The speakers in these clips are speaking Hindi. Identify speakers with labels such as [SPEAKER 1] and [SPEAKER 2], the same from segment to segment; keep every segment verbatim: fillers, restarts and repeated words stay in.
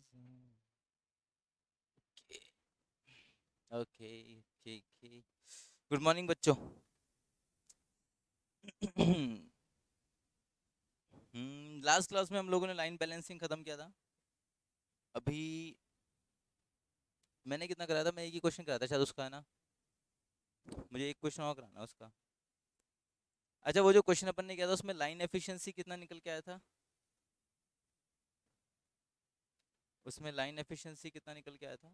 [SPEAKER 1] Okay okay okay. Good morning बच्चों। हम्म लास्ट क्लास में हम लोगों ने लाइन बैलेंसिंग खत्म किया था। अभी मैंने कितना कराया था? मैं एक ही क्वेश्चन कराया था शायद उसका, है ना? मुझे एक क्वेश्चन और कराना है उसका। अच्छा, वो जो क्वेश्चन अपन ने किया था उसमें लाइन एफिशिएंसी कितना निकल के आया था? उसमें लाइन एफिशिएंसी कितना निकल के आया था?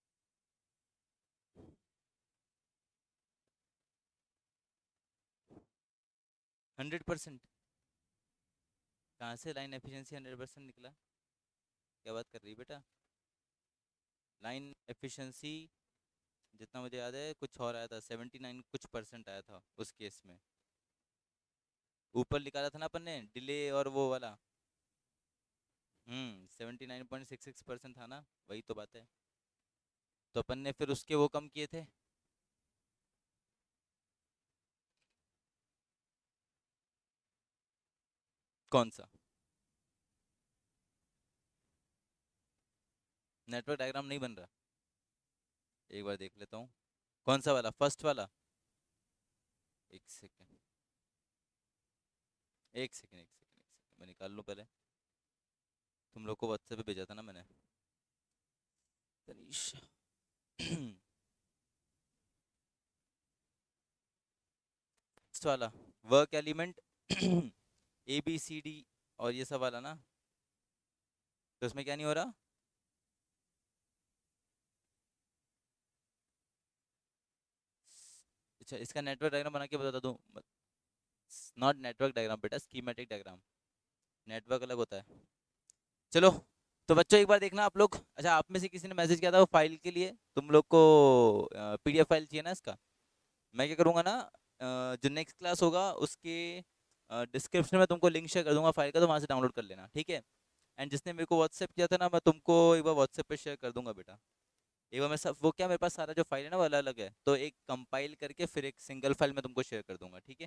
[SPEAKER 1] Hundred percent? कहाँ से लाइन एफिशिएंसी हंड्रेड परसेंट निकला? क्या बात कर रही है बेटा? लाइन एफिशिएंसी जितना मुझे याद है कुछ और आया था, सेवेंटी नाइन कुछ परसेंट आया था उस केस में। ऊपर निकाला था ना अपन ने, डिले और वो वाला। Hmm seventy nine point six six percent था ना, वही तो बात है। तो अपन ने फिर उसके वो कम किए थे। कौन सा? नेटवर्क डायग्राम नहीं बन रहा? एक बार देख लेता हूँ। कौन सा वाला? फर्स्ट वाला? एक सेकेंड एक सेकेंड एक सेकेंड एक सेकेंड मैं निकाल लूँ पहले। तुम लोग को व्हाट्सएप पे भेजा था ना मैंने। तनीष। फर्स्ट वाला work element A B C D और ये सब वाला ना। तो उसमें क्या नहीं हो रहा? अच्छा, इसका नेटवर्क डायग्राम बना के बता दूँ? नॉट नेटवर्क डायग्राम बेटा, स्कीमेटिक डायग्राम। नेटवर्क अलग होता है। चलो। तो बच्चों एक बार देखना आप लोग। अच्छा, आप में से किसी ने मैसेज किया था वो फाइल के लिए, तुम लोग को पीडीएफ फाइल चाहिए ना इसका? मैं क्या करूँगा ना, अ, जो नेक्स्ट क्लास होगा उसके डिस्क्रिप्शन में तुमको लिंक शेयर कर दूंगा फाइल का, तो वहाँ से डाउनलोड कर लेना, ठीक है? एंड जिसने मेरे को व्हाट्सएप किया था ना, मैं तुमको एक बार व्हाट्सएप पे शेयर कर दूंगा बेटा। एक बार मैं सब वो क्या, मेरे पास सारा जो फाइल है ना वो अलग अलग है, तो एक कंपाइल करके फिर एक सिंगल फाइल में तुमको शेयर कर दूंगा, ठीक है?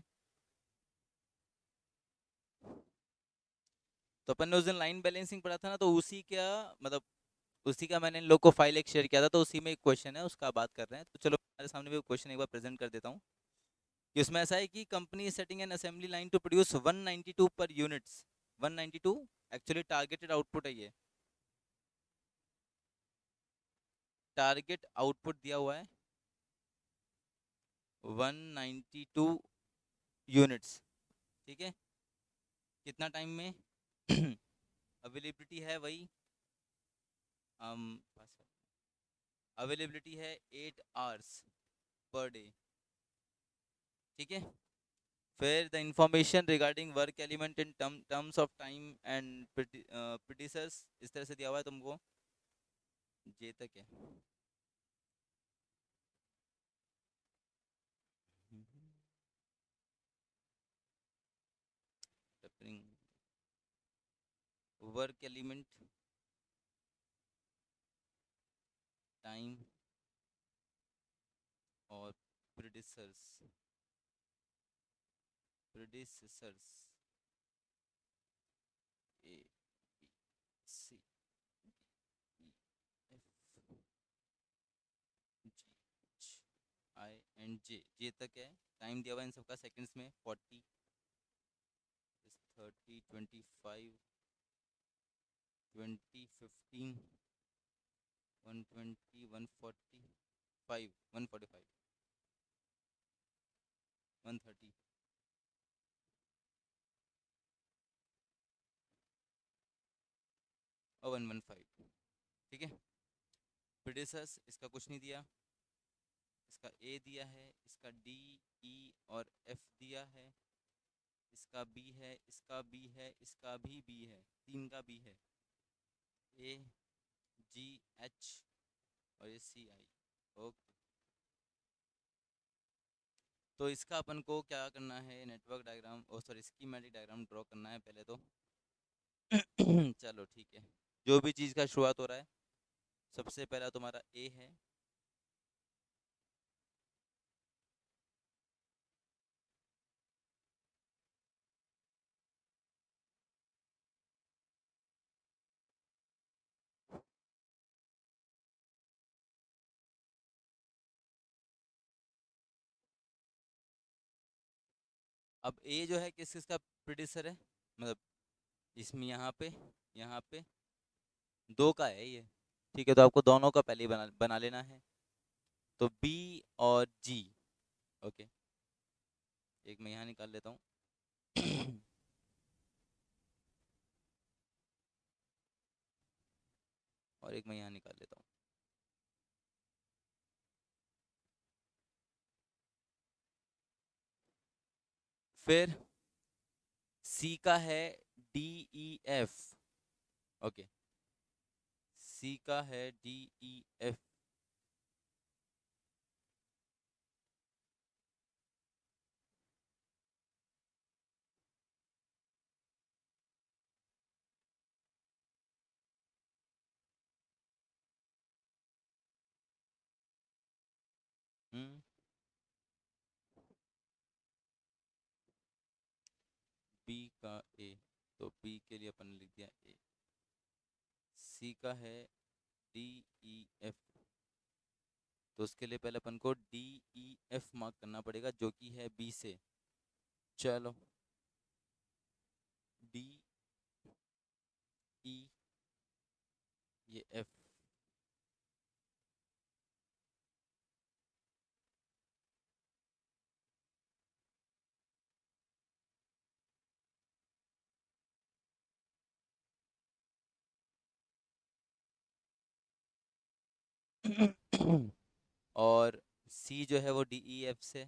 [SPEAKER 1] तो अपन ने उस दिन लाइन बैलेंसिंग पढ़ा था ना, तो उसी का मतलब उसी का मैंने इन लोग को फाइल एक शेयर किया था, तो उसी में एक क्वेश्चन है उसका बात कर रहे हैं। तो चलो हमारे सामने भी क्वेश्चन एक बार प्रेजेंट कर देता हूँ। कि उसमें ऐसा है कि company setting an assembly line to produce one ninety two per units. One ninety two actually targeted output है ये। टारगेट आउटपुट दिया हुआ है वन नाइंटी टू यूनिट्स, ठीक है? कितना टाइम में? अवेलेबिलिटी है वही, अवेलेबिलिटी है एट आवर्स पर डे, ठीक है? फिर the information regarding work element in terms of time and producers इस तरह से दिया हुआ है तुमको। जे तक है। वर्क एलिमेंट, टाइम और producers, producers A B C D E F G H I and J. J तक है। टाइम दिया हुआ है इन सबका सेकंड्स में, forty, thirty, twenty five, twenty, fifteen, one twenty, one forty five, one forty five, one thirty और वन वन फाइव, ठीक है? प्रोड्यूसर्स इसका कुछ नहीं दिया, इसका ए दिया है, इसका डी, ई और एफ दिया है, इसका बी है, इसका बी है, इसका भी बी है, तीन का बी है, ए, जी, एच और ये सी आई। ओके। तो इसका अपन को क्या करना है, network diagram oh sorry schematic diagram draw करना है पहले तो। चलो ठीक है। जो भी चीज़ का शुरुआत हो रहा है, सबसे पहला तुम्हारा ए है। अब ए जो है किस किसका प्रेडिसर है, मतलब इसमें यहाँ पे यहाँ पे दो का है ये, ठीक है, तो आपको दोनों का पहले ही बना बना लेना है। तो बी और जी, ओके, एक मैं यहाँ निकाल लेता हूँ। और एक मैं यहाँ निकाल लेता हूँ। फिर सी का है D E F, okay, C का है D E F. Hmm, B का ए, तो बी के लिए अपन ने लिख दिया ए। सी का है डी ई एफ, तो उसके लिए पहले अपन को डी ई एफ मार्क करना पड़ेगा, जो कि है बी से। चलो, डी ई, ये एफ। और सी जो है वो डी ई एफ से।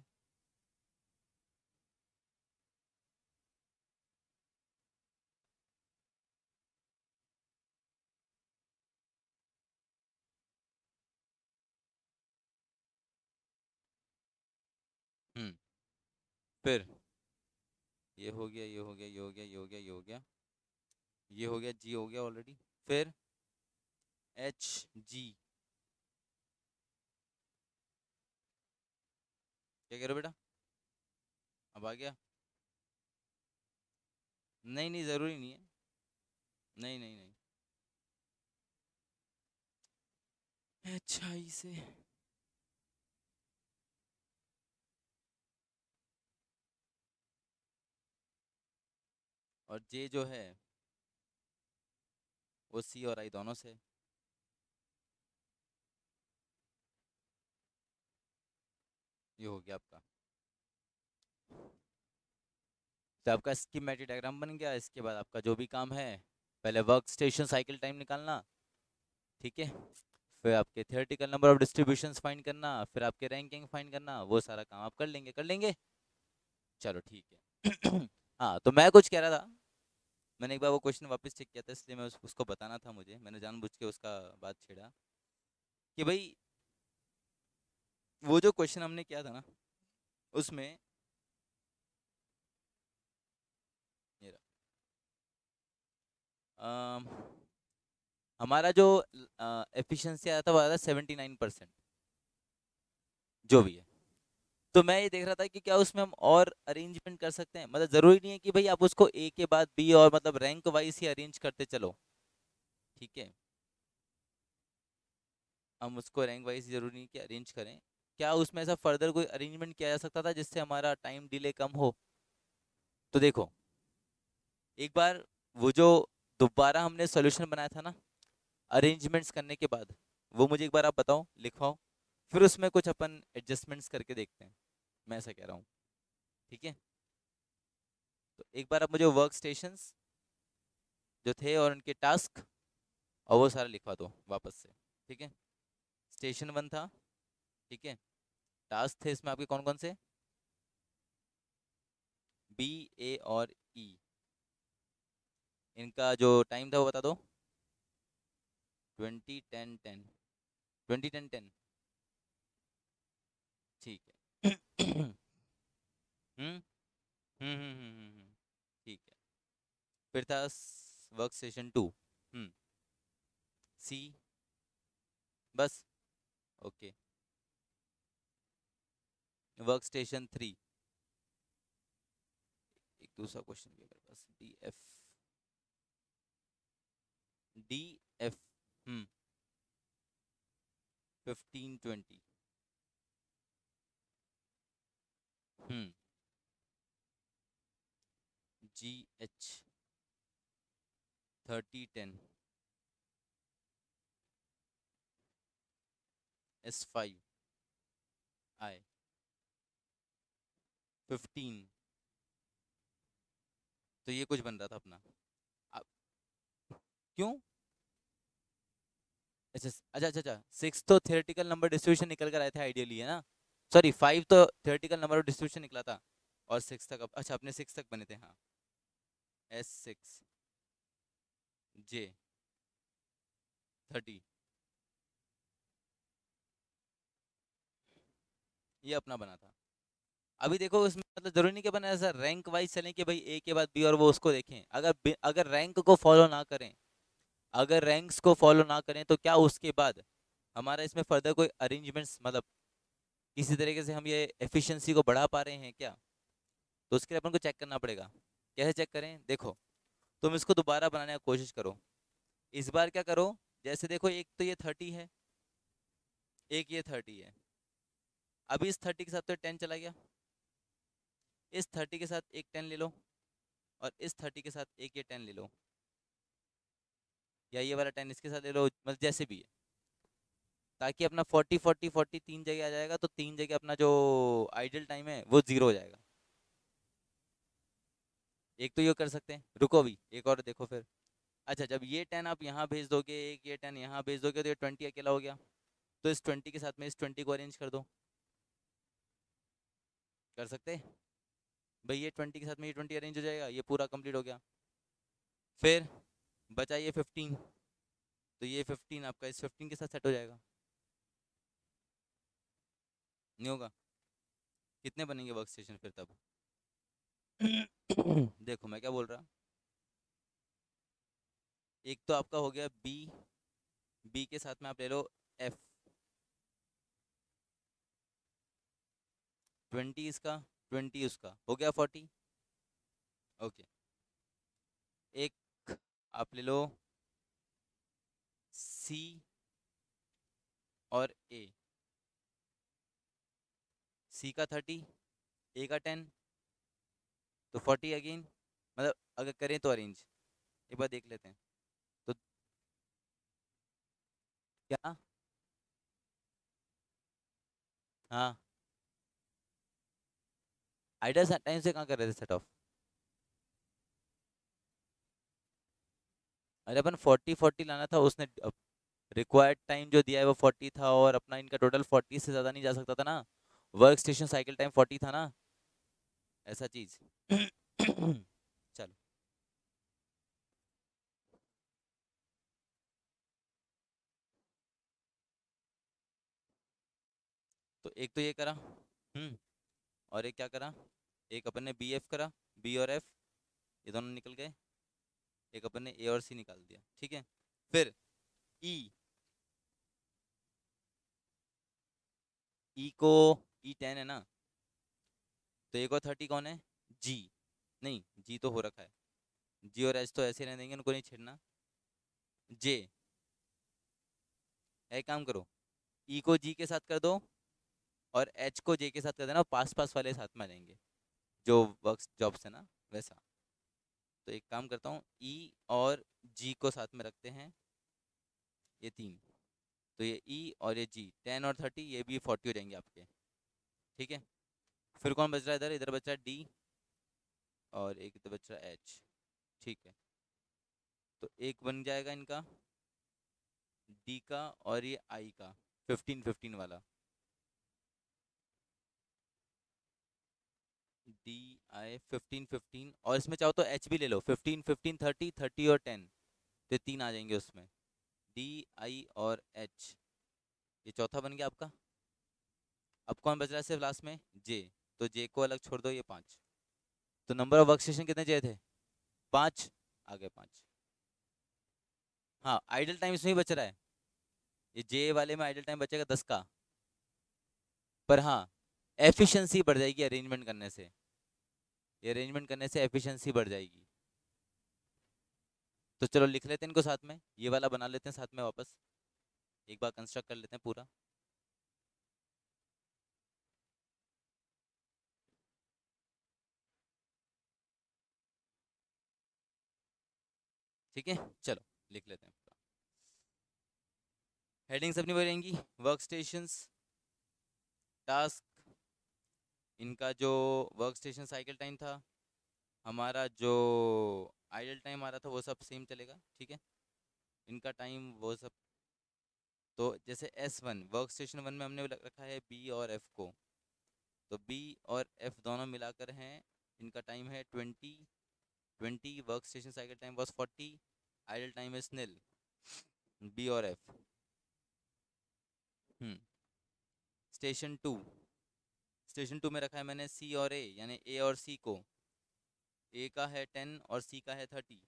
[SPEAKER 1] हम्म, फिर ये हो गया, ये हो गया, ये हो गया, ये हो गया, ये हो गया, ये हो गया, जी हो गया ऑलरेडी। फिर एच जी, क्या कह रहे हो बेटा, अब आ गया? नहीं नहीं, ज़रूरी नहीं है, नहीं नहीं नहीं, एच आई से। और जे जो है वो सी और आई दोनों से। ये हो गया आपका, तो आपका स्कीमेटिक डायग्राम बन गया। इसके बाद आपका जो भी काम है, पहले वर्क स्टेशन साइकिल टाइम निकालना, ठीक है, फिर आपके theoretical number of distributions find करना, फिर आपके रैंकिंग फाइंड करना, वो सारा काम आप कर लेंगे, कर लेंगे। चलो ठीक है। हाँ, तो मैं कुछ कह रहा था, मैंने एक बार वो क्वेश्चन वापस चेक किया था, इसलिए मैं उस, उसको बताना था मुझे, मैंने जानबूझ के उसका बात छेड़ा कि भाई वो जो क्वेश्चन हमने किया था ना, उसमें ये रहा, अम, हमारा जो एफिशिएंसी आया था वो आया था सेवेंटी नाइन परसेंट, जो भी है। तो मैं ये देख रहा था कि क्या उसमें हम और अरेंजमेंट कर सकते हैं, मतलब ज़रूरी नहीं है कि भाई आप उसको ए के बाद बी और मतलब रैंक वाइज ही अरेंज करते चलो, ठीक है, हम उसको रैंक वाइज जरूरी नहीं कि अरेंज करें। क्या उसमें ऐसा फर्दर कोई अरेंजमेंट किया जा सकता था जिससे हमारा टाइम डिले कम हो? तो देखो, एक बार वो जो दोबारा हमने सॉल्यूशन बनाया था ना अरेंजमेंट्स करने के बाद, वो मुझे एक बार आप बताओ, लिखवाओ, फिर उसमें कुछ अपन एडजस्टमेंट्स करके देखते हैं, मैं ऐसा कह रहा हूँ, ठीक है। तो एक बार आप मुझे वर्क स्टेशंस जो थे और उनके टास्क और वो सारा लिखवा दो वापस से, ठीक है। स्टेशन वन था, ठीक है, टास्क थे इसमें आपके कौन कौन से, बी, ए और ई, इनका जो टाइम था वो बता दो। Twenty ten ten, twenty ten ten, ठीक है। हम्म, हम्म, हम्म, हम्म, हम्म, हम्म, ठीक है। फिर था work station two, hmm, C, बस, ओके। वर्क स्टेशन थ्री, एक दूसरा क्वेश्चन भी है मेरे पास, D F, D F, hmm, fifteen twenty, hmm, G H thirty ten S five I fifteen. तो ये कुछ बन रहा था अपना। अब क्यों? अच्छा अच्छा अच्छा अच्छा, सिक्स तो थियोरेटिकल नंबर डिस्ट्रीब्यूशन निकल कर आए थे आइडियली, है ना? सॉरी, फाइव तो थियोरेटिकल नंबर डिस्ट्रीब्यूशन निकला था, और सिक्स तक, अच्छा अपने सिक्स तक बने थे, हाँ। एस सिक्स जे थर्टी, ये अपना बना था। अभी देखो उसमें मतलब जरूरी नहीं कि अपन ऐसा रैंक वाइज चलें कि भाई ए के बाद बी और वो उसको देखें। अगर बे- अगर रैंक को फॉलो ना करें, अगर रैंक्स को फॉलो ना करें तो क्या उसके बाद हमारा इसमें फर्दर कोई अरेंजमेंट्स, मतलब किसी तरीके से हम ये एफिशिएंसी को बढ़ा पा रहे हैं क्या? तो उसके लिए अपन को चेक करना पड़ेगा। कैसे चेक करें? देखो, तुम इसको दोबारा बनाने की कोशिश करो। इस बार क्या करो, जैसे देखो एक तो ये थर्टी है, एक ये थर्टी है। अभी इस थर्टी के साथ तो टेन चला गया, इस थर्टी के साथ एक टेन ले लो, और इस थर्टी के साथ एक ये टेन ले लो, या ये वाला टेन इसके साथ ले लो, मतलब जैसे भी है, ताकि अपना फोर्टी फोर्टी फोर्टी तीन जगह आ जाएगा। तो तीन जगह अपना जो आइडल टाइम है वो जीरो हो जाएगा। एक तो ये कर सकते हैं, रुको अभी एक और देखो फिर। अच्छा, जब ये टेन आप यहाँ भेज दोगे, एक ये टेन यहाँ भेज दोगे, तो ये ट्वेंटी अकेला हो गया। तो इस ट्वेंटी के साथ में इस ट्वेंटी को अरेंज कर दो। कर सकते हैं भाई, ये ट्वेंटी के साथ में ये ट्वेंटी अरेंज हो जाएगा, ये पूरा कंप्लीट हो गया। फिर बचा ये फिफ्टीन, तो ये फिफ्टीन आपका इस फिफ्टीन के साथ सेट हो जाएगा। नहीं होगा? कितने बनेंगे वर्क स्टेशन फिर तब? देखो मैं क्या बोल रहा, एक तो आपका हो गया बी, बी के साथ में आप ले लो एफ, ट्वेंटी इसका, ट्वेंटी उसका, हो गया फोर्टी। ओके, एक आप ले लो सी और ए, सी का थर्टी, ए का टेन, तो फोर्टी अगेन। मतलब अगर करें तो अरेंज, एक बार देख लेते हैं। तो क्या? हाँ, आइडिया टाइम से कहाँ कर रहे थे सेट ऑफ? अरे अपन फोर्टी फोर्टी लाना था, उसने रिक्वायर्ड टाइम जो दिया है वो फोर्टी था, और अपना इनका टोटल फोर्टी से ज़्यादा नहीं जा सकता था ना। Work station cycle time forty था ना, ऐसा चीज़। चलो, तो एक तो ये करा, हम्म, और एक क्या करा, एक अपन ने बी एफ करा, बी और एफ ये दोनों निकल गए, एक अपन ने ए और सी निकाल दिया, ठीक है। फिर ई, ई को, ई टेन है ना, तो एक और थर्टी कौन है? जी, नहीं जी तो हो रखा है, जी और एच तो ऐसे रहने देंगे, उनको नहीं छेड़ना। जे, एक काम करो, ई को जी के साथ कर दो, और एच को जे के साथ कर देना, पास पास वाले साथ में आ जाएंगे, जो वर्क जॉब्स है ना वैसा। तो एक काम करता हूँ, ई और जी को साथ में रखते हैं, ये तीन, तो ये ई और ये जी, टेन और थर्टी, ये भी फोर्टी हो जाएंगे आपके, ठीक है। फिर कौन बच रहा है इधर? इधर बच रहा है डी, और एक इधर बच रहा है एच, ठीक है। तो एक बन जाएगा इनका डी का, और ये आई का, फिफ्टीन फिफ्टीन वाला, डी आई फिफ्टीन फिफ्टीन, और इसमें चाहो तो एच भी ले लो, फिफ्टीन फिफ्टीन थर्टी, थर्टी और टेन, तो तीन आ जाएंगे उसमें, डी आई और एच, ये चौथा बन गया आपका। अब कौन बच रहा है सिर्फ लास्ट में? जे, तो जे को अलग छोड़ दो, ये पाँच। तो नंबर ऑफ वर्क स्टेशन कितने चाहिए थे? पाँच, आ गए पाँच। हाँ, आइडल टाइम इसमें ही बच रहा है, ये जे वाले में आइडल टाइम बचेगा दस का। पर हाँ, एफिशिएंसी बढ़ जाएगी अरेंजमेंट करने से, ये अरेंजमेंट करने से एफिशिएंसी बढ़ जाएगी। तो चलो लिख लेते हैं इनको साथ में, ये वाला बना लेते हैं साथ में वापस, एक बार कंस्ट्रक्ट कर लेते हैं पूरा। ठीक है, चलो लिख लेते हैं। हेडिंग्स अपनी वही रहेंगी, वर्क स्टेशंस, टास्क, इनका जो वर्क स्टेशन साइकिल टाइम था, हमारा जो आइडल टाइम आ रहा था वो सब सेम चलेगा, ठीक है, इनका टाइम वो सब। तो जैसे S one work station one में हमने रखा है बी और एफ को, तो बी और एफ दोनों मिलाकर हैं, इनका टाइम है twenty, twenty work station cycle time was forty, idle time is nil, B और F. Hmm station two, station two में रखा है मैंने सी और ए, यानी ए और सी को, ए का है टेन और सी का है थर्टी,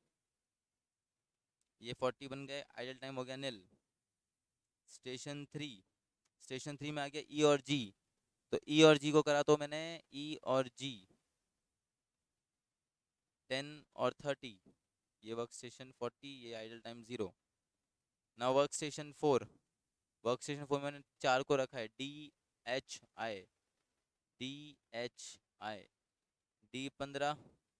[SPEAKER 1] ये फोर्टी बन गए, आइडल टाइम हो गया नील। स्टेशन थ्री, स्टेशन थ्री में आ गया ई और जी, तो ई और जी को करा तो मैंने ई और जी, टेन और थर्टी, ये वर्क स्टेशन फोर्टी, ये आइडल टाइम जीरो। ना work station four, work station four मैंने चार को रखा है D H I, D H I, D पंद्रह,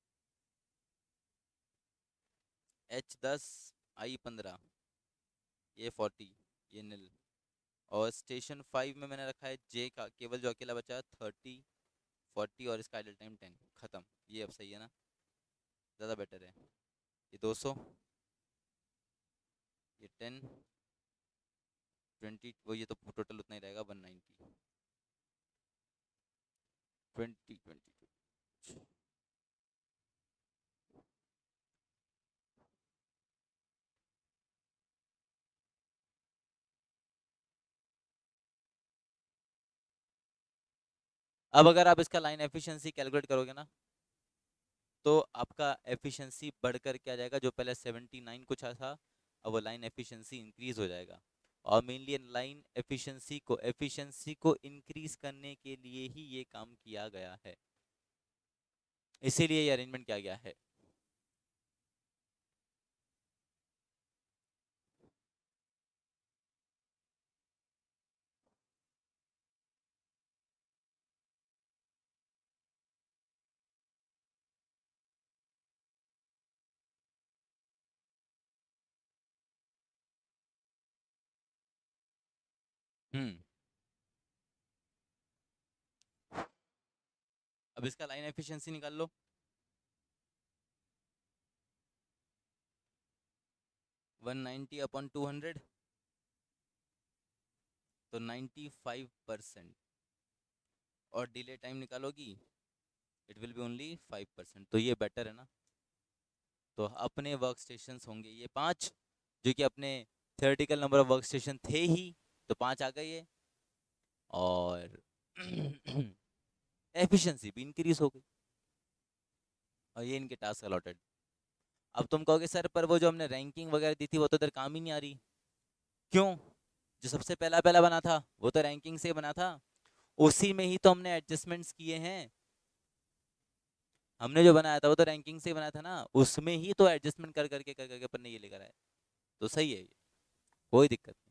[SPEAKER 1] एच दस, आई पंद्रह, ये फोर्टी, ये नील। और स्टेशन फाइव में मैंने रखा है जे का, केवल जो अकेला बचा है थर्टी, फोर्टी और इसका आइडल टाइम टेन, खत्म। ये अब सही है ना, ज़्यादा बेटर है। ये दो सौ, ये टेन, ट्वेंटी, वो ये तो टोटल उतना ही रहेगा वन नाइन्टी, ट्वेंटी ट्वेंटी। अब अगर आप इसका लाइन एफिशिएंसी कैलकुलेट करोगे ना, तो आपका एफिशिएंसी बढ़कर क्या जाएगा, जो पहले सेवेंटी नाइन कुछ था, अब वो लाइन एफिशिएंसी इंक्रीज हो जाएगा। और मेनली लाइन एफिशिएंसी को एफिशिएंसी को इंक्रीज करने के लिए ही ये काम किया गया है, इसीलिए ये अरेंजमेंट किया गया है। हम्म अब इसका लाइन एफिशिएंसी निकाल लो। One ninety upon two hundred, तो नाइन्टी फाइव परसेंट, और डिले टाइम निकालोगी, it will be only five percent, तो ये बेटर है ना। तो अपने वर्क स्टेशन होंगे ये पाँच, जो कि अपने theoretical number of work station थे ही, तो पाँच आ गए ये, और एफिशिएंसी भी इंक्रीज हो गई, और ये इनके टास्क अलॉटेड। अब तुम कहोगे सर पर वो जो हमने रैंकिंग वगैरह दी थी वो तो इधर काम ही नहीं आ रही, क्यों? जो सबसे पहला पहला बना था वो तो रैंकिंग से बना था, उसी में ही तो हमने एडजस्टमेंट्स किए हैं। हमने जो बनाया था वो तो रैंकिंग से बनाया था ना, उसमें ही तो एडजस्टमेंट कर करके कर करके अपन ने ये लेकर आए, तो सही है ये, कोई दिक्कत नहीं।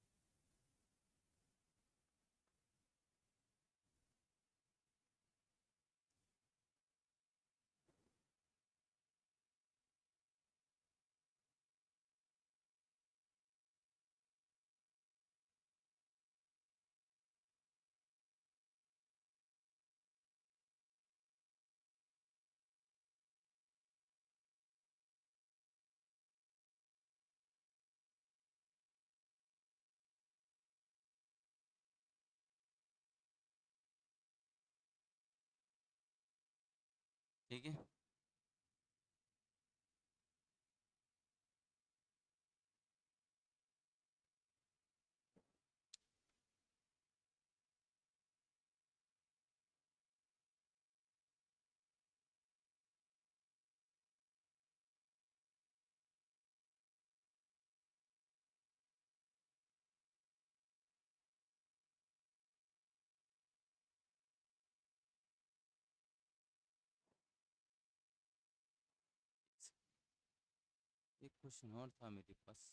[SPEAKER 1] ठीक है, एक क्वेश्चन और था मेरे पास।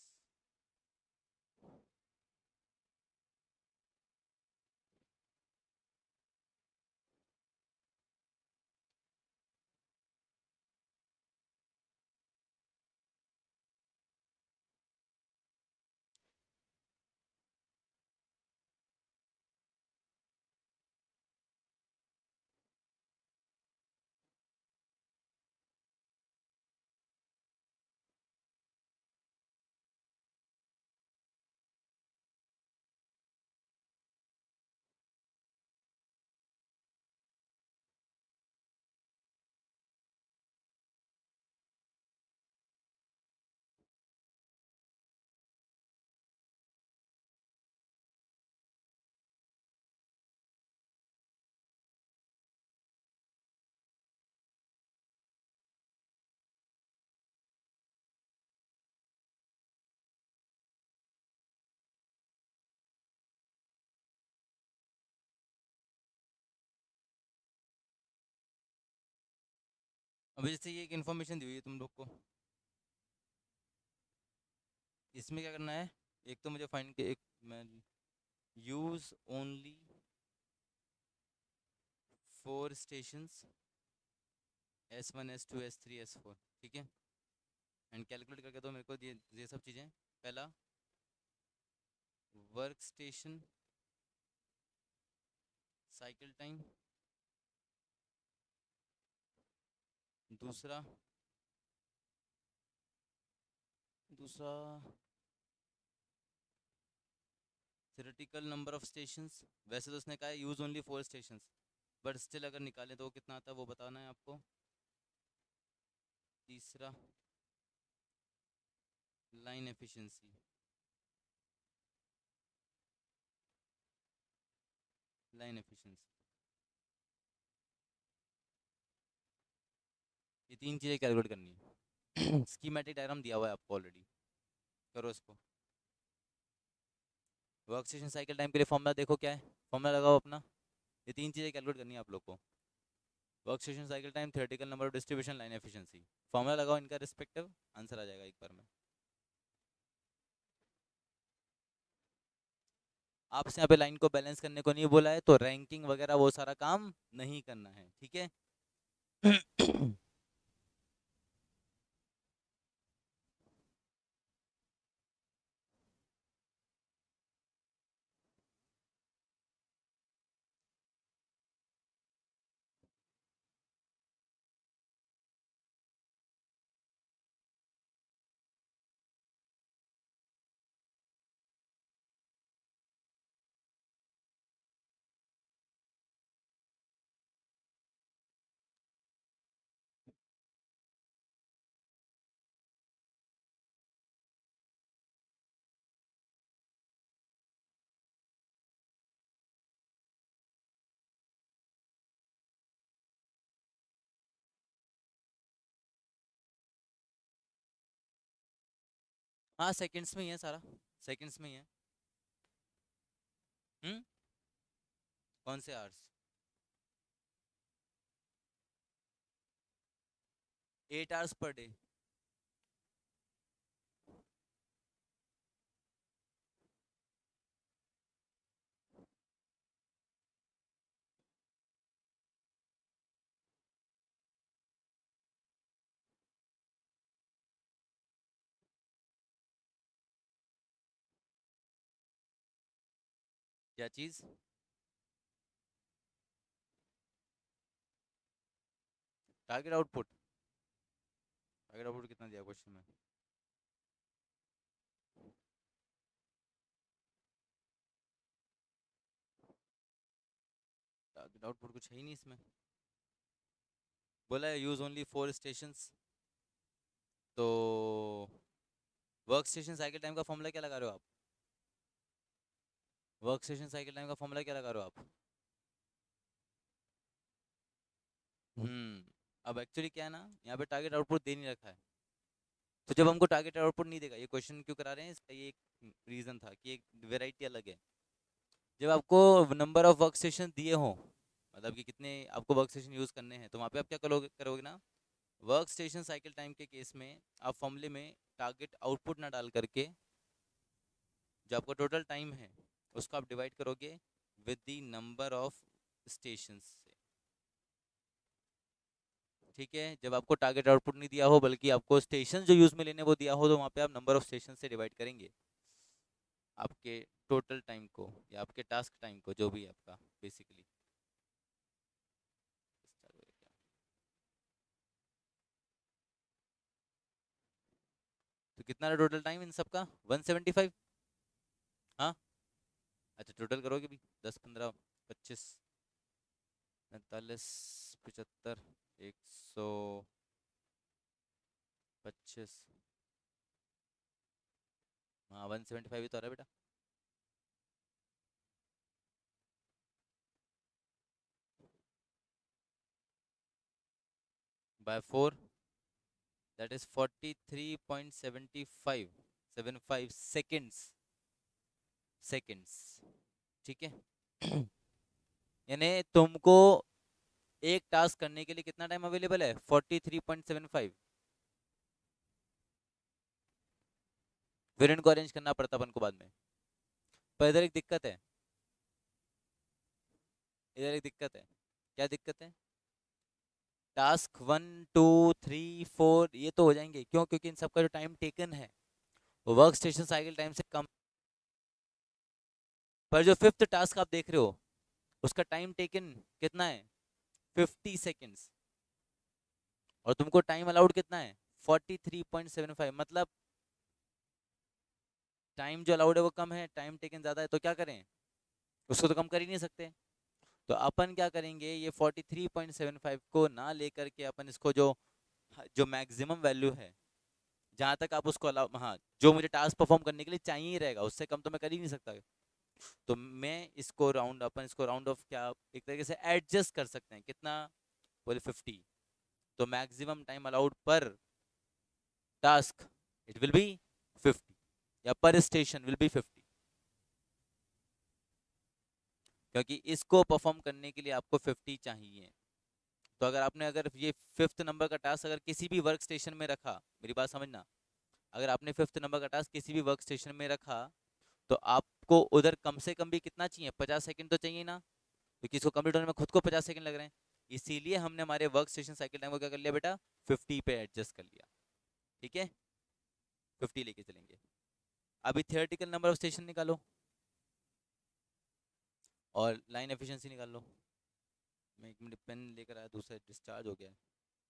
[SPEAKER 1] अभी जैसे ये एक इन्फॉर्मेशन दी हुई है तुम लोग को, इसमें क्या करना है, एक तो मुझे फाइंड के एक मैं use only four stations S one S two S three S four, ठीक है। एंड कैलकुलेट करके दो मेरे को ये ये सब चीज़ें। पहला वर्क स्टेशन साइकिल टाइम, दूसरा दूसरा थ्योरेटिकल नंबर ऑफ स्टेशंस, वैसे तो उसने कहा है use only four stations, but still अगर निकालें तो वो कितना आता है वो बताना है आपको। तीसरा लाइन एफिशिएंसी, लाइन एफिशिएंसी, ये तीन चीज़ें कैलकुलेट करनी है। स्कीमेटिक डायग्राम दिया हुआ है आपको ऑलरेडी, करो इसको। वर्क स्टेशन साइकिल टाइम के लिए फॉर्मूला देखो क्या है, फॉर्मूला लगाओ अपना। ये तीन चीज़ें कैलकुलेट करनी है आप लोग को, work station cycle time, theoretical number of distribution, line efficiency. Formula लगाओ इनका रिस्पेक्टिव, आंसर आ जाएगा एक बार में। आपसे यहाँ पे लाइन को बैलेंस करने को नहीं बोला है, तो रैंकिंग वगैरह वो सारा काम नहीं करना है, ठीक है। हाँ सेकंड्स में ही है सारा, सेकंड्स में ही है। हम्म, कौन से hours? Eight hours per day. क्या चीज़? टारगेट आउटपुट, टारगेट आउटपुट कितना दिया क्वेश्चन में? टारगेट आउटपुट कुछ है ही नहीं इसमें, बोला है यूज ओनली फोर स्टेशंस। तो वर्क स्टेशन साइकिल टाइम का फॉर्मूला क्या लगा रहे हो आप? वर्क स्टेशन साइकिल टाइम का फॉर्मूला क्या लगा रहे हो आप? हम्म, अब एक्चुअली क्या है ना, यहाँ पे टारगेट आउटपुट दे नहीं रखा है, तो जब हमको टारगेट आउटपुट नहीं देगा, ये क्वेश्चन क्यों करा रहे हैं इसका, ये एक रीज़न था कि एक वेराइटी अलग है। जब आपको नंबर ऑफ वर्क स्टेशन दिए हों, मतलब कि कितने आपको वर्क स्टेशन यूज़ करने हैं, तो वहाँ पे आप क्या करोगे करोगे ना, वर्क स्टेशन साइकिल टाइम के केस में आप फॉर्मूले में टारगेट आउटपुट ना डाल करके जो आपका टोटल टाइम है उसको आप डिवाइड करोगे with the number of station से, ठीक है। जब आपको टारगेट आउटपुट नहीं दिया हो बल्कि आपको स्टेशन जो यूज़ में लेने वो दिया हो, तो वहाँ पे आप नंबर ऑफ स्टेशन से डिवाइड करेंगे आपके टोटल टाइम को या आपके टास्क टाइम को, जो भी है आपका बेसिकली। तो कितना है टोटल टाइम इन सबका? One seventy five. हाँ, अच्छा टोटल करोगे भी, दस पंद्रह पच्चीस पैंतालीस पचहत्तर एक सौ पच्चीस, हाँ वन सेवेंटी फाइव ही तो आ रहा है बेटा। By four, that is forty three point seventy five seven five seconds, seconds, ठीक है। यानी तुमको एक टास्क करने के लिए कितना टाइम अवेलेबल है, forty three point seven five. फिर इनको अरेंज करना पड़ता अपन को बाद में। पर इधर एक दिक्कत है, इधर एक दिक्कत है। क्या दिक्कत है? Task one two three four ये तो हो जाएंगे, क्यों? क्योंकि इन सबका जो टाइम टेकन है वो वर्क स्टेशन साइकिल टाइम से कम। पर जो फिफ्थ टास्क आप देख रहे हो उसका टाइम टेकन कितना है, फिफ्टी सेकेंड्स। और तुमको टाइम अलाउड कितना है, forty three point seven five. मतलब टाइम जो अलाउड है वो कम है, टाइम टेकन ज़्यादा है, तो क्या करें? उसको तो कम कर ही नहीं सकते। तो अपन क्या करेंगे, ये forty three point seven five को ना लेकर के अपन इसको जो जो मैक्सिमम वैल्यू है, जहाँ तक आप उसको अलाउ, हाँ, जो मुझे टास्क परफॉर्म करने के लिए चाहिए ही रहेगा, उससे कम तो मैं कर ही नहीं सकता। तो मैं इसको राउंड, अपन इसको राउंड ऑफ क्या एक तरीके से एडजस्ट कर सकते हैं, कितना? बोले फिफ्टी। तो maximum time allowed per task it will be fifty, या per station will be fifty. क्योंकि इसको परफॉर्म करने के लिए आपको फिफ्टी चाहिए। तो अगर आपने, अगर ये फिफ्थ नंबर का टास्क अगर किसी भी वर्क स्टेशन में रखा, मेरी बात समझना, अगर आपने फिफ्थ नंबर का टास्क किसी भी वर्क स्टेशन में रखा, तो आपको उधर कम से कम भी कितना चाहिए, पचास सेकंड तो चाहिए ना, क्योंकि इसको कंप्लीट होने में खुद को पचास सेकंड लग रहे हैं। इसीलिए हमने हमारे वर्क स्टेशन साइकिल टाइम को क्या कर लिया बेटा, फिफ्टी पे एडजस्ट कर लिया। ठीक है, फिफ्टी लेके चलेंगे। अभी थियोरेटिकल नंबर ऑफ स्टेशन निकालो और लाइन एफिशिएंसी निकाल लो। मैं एक मिनट पेन लेकर आया, दूसरा डिस्चार्ज हो गया है।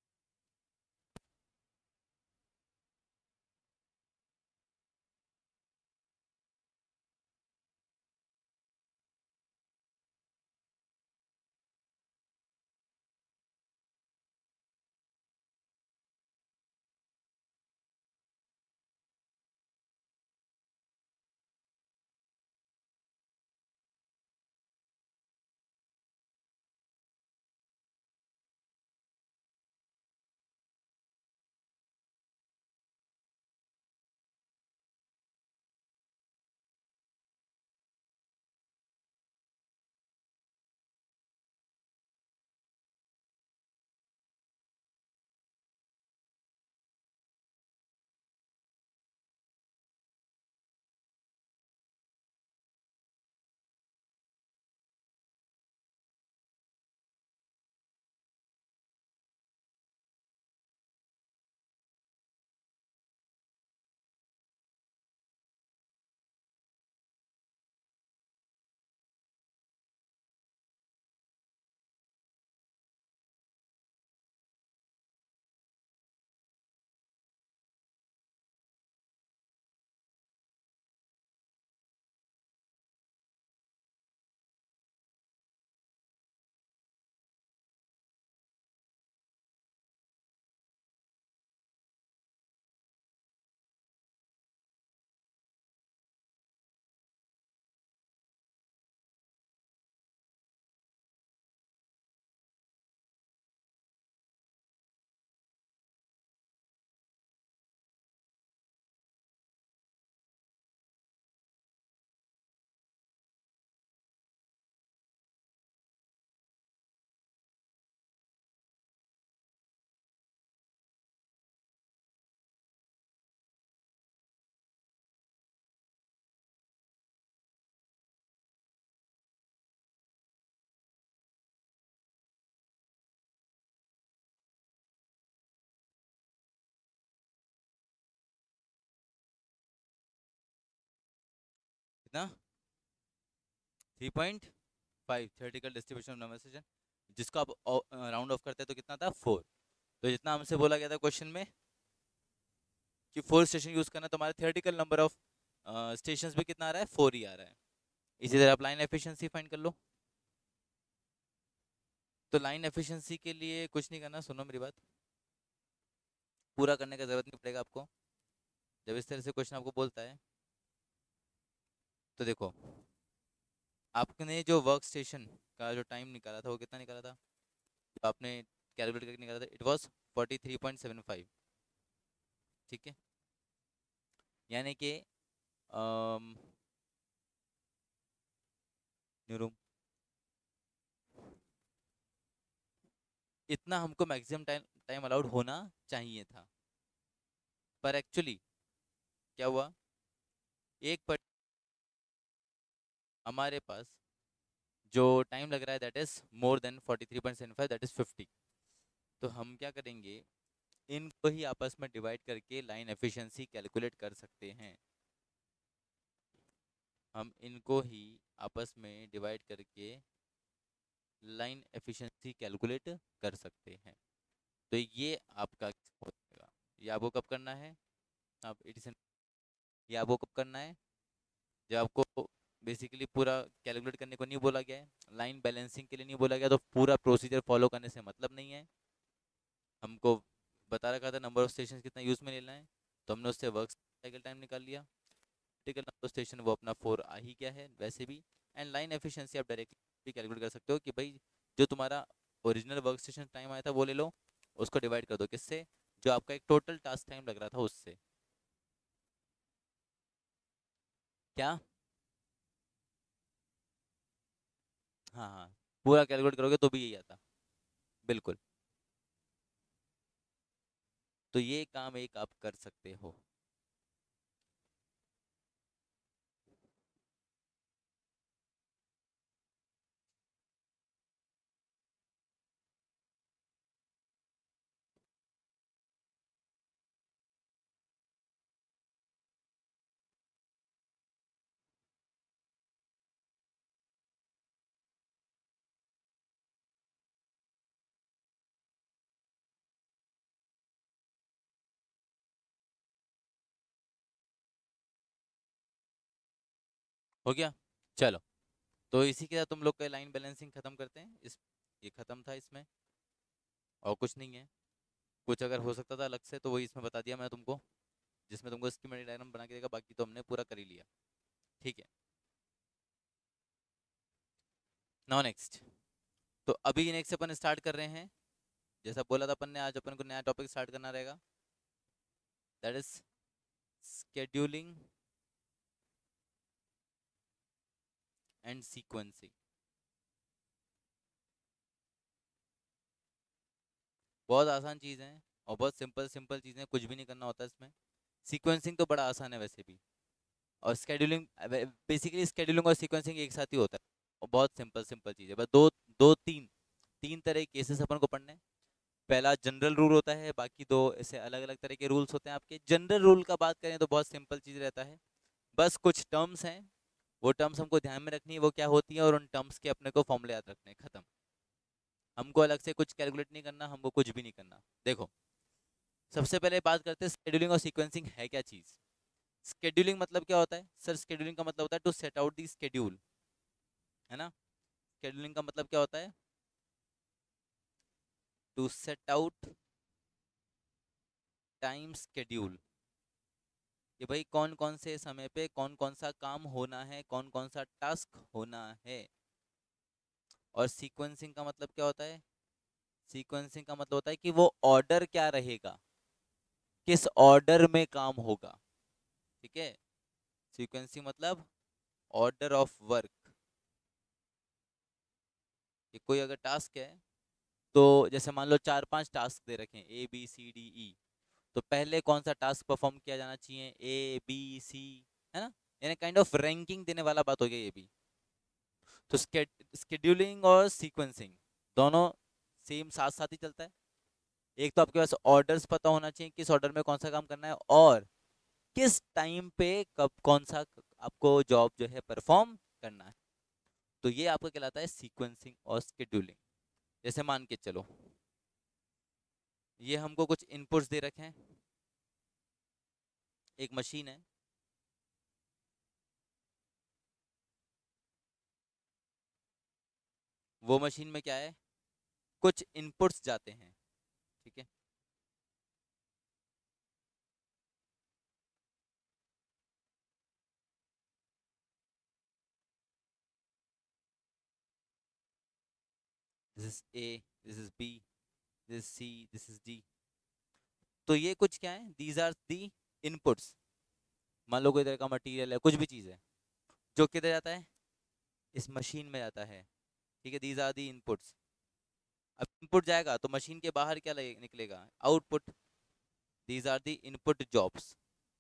[SPEAKER 1] कितना? Three point five theoretical distribution of number station, जिसको आप राउंड ऑफ करते हैं तो कितना था, फोर। तो जितना हमसे बोला गया था क्वेश्चन में कि फोर स्टेशन यूज करना, तो हमारा थियोरेटिकल नंबर ऑफ स्टेशंस भी कितना आ रहा है, फोर ही आ रहा है। इसी तरह आप लाइन एफिशिएंसी फाइंड कर लो। तो लाइन एफिशिएंसी के लिए कुछ नहीं करना, सुनो मेरी बात, पूरा करने का जरूरत नहीं पड़ेगा आपको। जब इस तरह से क्वेश्चन आपको बोलता है तो देखो, आपने जो वर्क स्टेशन का जो टाइम निकाला था वो कितना निकाला था, तो आपने कैलकुलेट करके निकाला था, it was forty three point seven five. ठीक है, यानी कि न्यू रूम, इतना हमको मैक्सिमम टाइम टाइम अलाउड होना चाहिए था, पर एक्चुअली क्या हुआ, एक पर हमारे पास जो टाइम लग रहा है that is more than forty three point seven five, that is fifty. तो हम क्या करेंगे, इनको ही आपस में डिवाइड करके लाइन एफिशिएंसी कैलकुलेट कर सकते हैं। हम इनको ही आपस में डिवाइड करके लाइन एफिशिएंसी कैलकुलेट कर सकते हैं। तो ये आपका हो जाएगा। ये आपको कब करना है, आप एटी, ये आपको कब करना है, जब आपको बेसिकली पूरा कैलकुलेट करने को नहीं बोला गया है, लाइन बैलेंसिंग के लिए नहीं बोला गया, तो पूरा प्रोसीजर फॉलो करने से मतलब नहीं है। हमको बता रखा था नंबर ऑफ स्टेशन कितना यूज़ में लेना है, तो हमने उससे वर्क साइकिल टाइम निकाल लिया। क्रिटिकल नंबर ऑफ स्टेशन वो अपना फोर आ ही गया है वैसे भी। एंड लाइन एफिशिएंसी आप डायरेक्टली कैलकुलेट कर सकते हो कि भाई जो तुम्हारा ओरिजिनल वर्क स्टेशन टाइम आया था वो ले लो, उसको डिवाइड कर दो किससे, जो आपका एक टोटल टास्क टाइम लग रहा था उससे। क्या, हाँ हाँ, पूरा कैलकुलेट करोगे तो भी यही आता, बिल्कुल। तो ये काम एक आप कर सकते हो। हो गया, चलो। तो इसी के साथ तुम लोग का लाइन बैलेंसिंग खत्म करते हैं। इस ये खत्म था इसमें, और कुछ नहीं है। कुछ अगर हो सकता था अलग से तो वही इसमें बता दिया मैं तुमको, जिसमें तुमको स्कीमेटिक डायग्राम बना के देगा, बाकी तो हमने पूरा कर ही लिया। ठीक है, नाउ नेक्स्ट। तो अभी नेक्स्ट अपन स्टार्ट कर रहे हैं, जैसा बोला था अपन ने, आज अपन को नया टॉपिक स्टार्ट करना रहेगा, that is scheduling and sequencing. बहुत आसान चीज़ है और बहुत सिंपल सिंपल चीज़ें, कुछ भी नहीं करना होता इसमें। सीक्वेंसिंग तो बड़ा आसान है वैसे भी, और स्केड्यूलिंग, बेसिकली स्केड्यूलिंग और सीक्वेंसिंग एक साथ ही होता है, और बहुत सिंपल सिंपल चीज़ है। बस दो दो तीन तीन तरह के केसेस अपन को पढ़ने हैं। पहला जनरल रूल होता है, बाकी दो ऐसे अलग अलग तरह के रूल्स होते हैं आपके। जनरल रूल का बात करें तो बहुत सिंपल चीज़ रहता है, बस कुछ टर्म्स हैं, वो टर्म्स हमको ध्यान में रखनी है, वो क्या होती है, और उन टर्म्स के अपने को फॉर्मूले याद रखने हैं, खत्म। हमको अलग से कुछ कैलकुलेट नहीं करना, हमको कुछ भी नहीं करना। देखो, सबसे पहले बात करते हैं शेड्यूलिंग और सीक्वेंसिंग है क्या चीज़। शेड्यूलिंग मतलब क्या होता है सर, शेड्यूलिंग का मतलब होता है to set out the schedule, है ना। शेड्यूलिंग का मतलब क्या होता है, to set out time schedule, कि भाई कौन कौन से समय पे कौन कौन सा काम होना है, कौन कौन सा टास्क होना है। और सीक्वेंसिंग का मतलब क्या होता है, सीक्वेंसिंग का मतलब होता है कि वो ऑर्डर क्या रहेगा, किस ऑर्डर में काम होगा। ठीक है, सीक्वेंसिंग मतलब ऑर्डर ऑफ वर्क, कि कोई अगर टास्क है, तो जैसे मान लो चार पांच टास्क दे रखे हैं, ए बी सी डी ई, तो पहले कौन सा टास्क परफॉर्म किया जाना चाहिए, ए बी सी, है ना। यानी काइंड ऑफ रैंकिंग देने वाला बात हो गया ये भी। तो स्केड्यूलिंग और सीक्वेंसिंग दोनों सेम साथ साथ ही चलता है। एक तो आपके पास ऑर्डर्स पता होना चाहिए, किस ऑर्डर में कौन सा काम करना है, और किस टाइम पे कब कौन सा आपको जॉब जो है परफॉर्म करना है। तो ये आपका कहलाता है सीक्वेंसिंग और स्केड्यूलिंग। जैसे मान के चलो, ये हमको कुछ इनपुट्स दे रखे हैं, एक मशीन है, वो मशीन में क्या है, कुछ इनपुट्स जाते हैं। ठीक है, this is A, this is B, this is C, this is D. तो ये कुछ क्या है, दीज आर दी इनपुट्स। मान लो कोई तरह का मटेरियल है, कुछ भी चीज़ है, जो किधर जाता है, इस मशीन में जाता है। ठीक है, दीज आर दी इनपुट्स। अब इनपुट जाएगा तो मशीन के बाहर क्या लगे, निकलेगा output. These are the input jobs.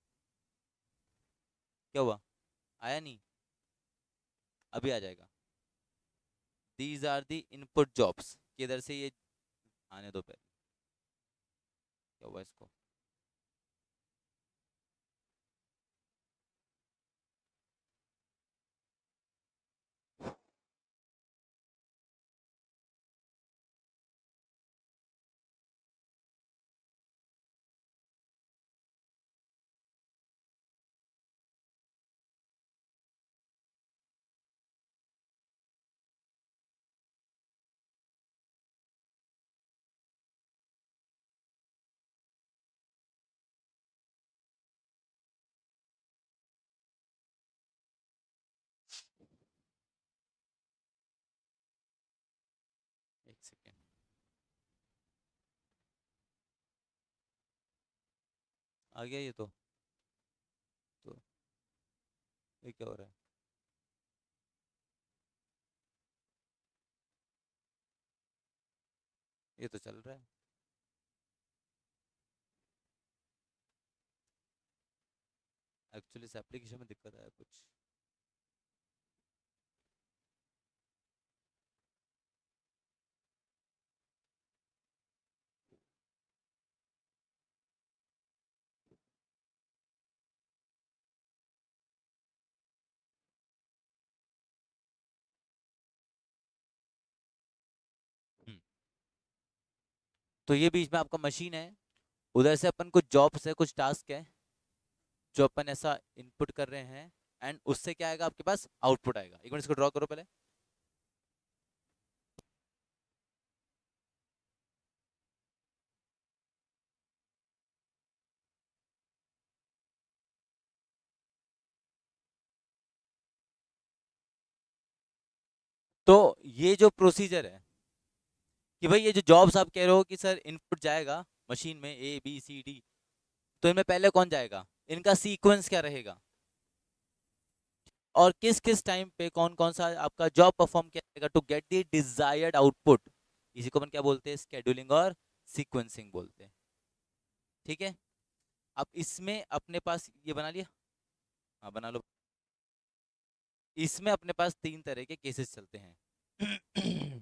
[SPEAKER 1] क्या हुआ, आया नहीं, अभी आ जाएगा। These are the input jobs, किधर से ये आने दो पहले, क्या हुआ इसको। एक सेकेंड, आ गया ये तो तो ये क्या हो रहा है। ये तो चल रहा है। एक्चुअली इस एप्लीकेशन में दिक्कत है कुछ। हम्म, तो ये बीच में आपका मशीन है, उधर से अपन कुछ जॉब्स है, कुछ टास्क है जो अपन ऐसा इनपुट कर रहे हैं, एंड उससे क्या आएगा आपके पास, आउटपुट आएगा। एक मिनट इसको ड्रॉ करो पहले। तो ये जो प्रोसीजर है कि भाई ये जो जॉब्स आप कह रहे हो कि सर इनपुट जाएगा मशीन में ए बी सी डी, तो इनमें पहले कौन जाएगा, इनका सीक्वेंस क्या रहेगा, और किस किस टाइम पे कौन कौन सा आपका जॉब परफॉर्म किया जाएगा to get the desired output. इसी को अपन क्या बोलते हैं, स्केड्यूलिंग और सीक्वेंसिंग बोलते हैं। ठीक है, अब इसमें अपने पास ये बना लिया, हाँ बना लो। इसमें अपने पास तीन तरह के केसेस चलते हैं।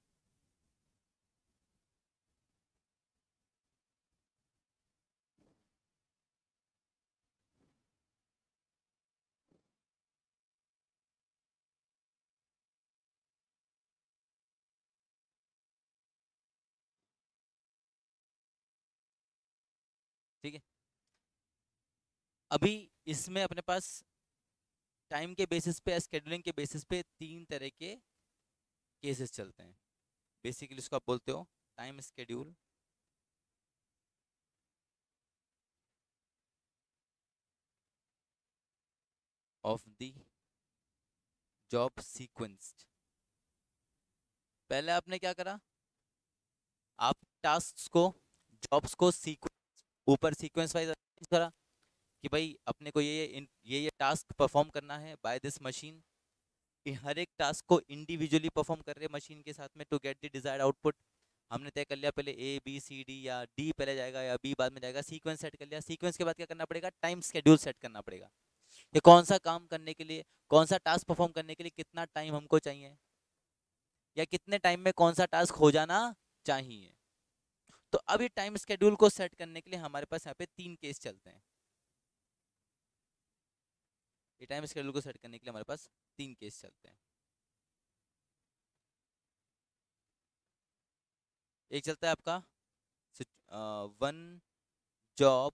[SPEAKER 1] ठीक है, अभी इसमें अपने पास टाइम के बेसिस पे, स्केड्यूलिंग के बेसिस पे तीन तरह के केसेस चलते हैं। बेसिकली इसको आप बोलते हो time schedule, of the job sequence. पहले आपने क्या करा, आप टास्क को, जॉब्स को सीक्वेंस, ऊपर सीक्वेंस वाइज अरेंज करा कि भाई अपने को ये ये इन- ये ये टास्क परफॉर्म करना है बाय दिस मशीन। हर एक टास्क को इंडिविजुअली परफॉर्म कर रहे मशीन के साथ में to get the desired output. हमने तय कर लिया पहले ए बी सी डी, या डी पहले जाएगा या बी बाद में जाएगा, सीक्वेंस सेट कर लिया। सीक्वेंस के बाद क्या करना पड़ेगा, टाइम शेड्यूल सेट करना पड़ेगा कि कौन सा काम करने के लिए, कौन सा टास्क परफॉर्म करने के लिए कितना टाइम हमको चाहिए, या कितने टाइम में कौन सा टास्क हो जाना चाहिए। तो अब ये टाइम शेड्यूल को सेट करने के लिए हमारे पास यहाँ पे तीन केस चलते हैं। ये टाइम शेड्यूल को सेट करने के लिए हमारे पास तीन केस चलते हैं। एक चलता है आपका one job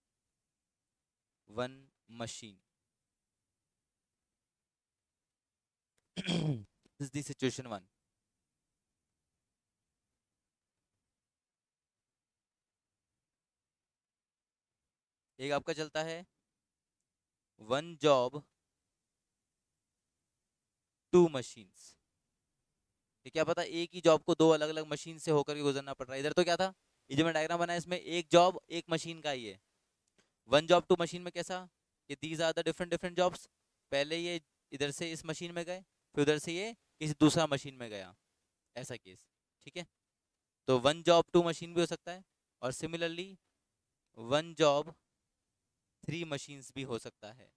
[SPEAKER 1] one machine. This is the situation one. एक आपका चलता है वन जॉब टू मशीन्स। ये क्या पता एक ही जॉब को दो अलग अलग मशीन से होकर के गुजरना पड़ रहा है। इधर तो क्या था, ये जो मैं डायग्राम बनाया इसमें एक जॉब एक मशीन का ही है। वन जॉब टू मशीन में कैसा, कि these are the different different jobs. पहले ये इधर से इस मशीन में गए, फिर उधर से ये किसी दूसरा मशीन में गया, ऐसा केस। ठीक है, तो वन जॉब टू मशीन भी हो सकता है, और similarly one job three machines भी हो सकता है।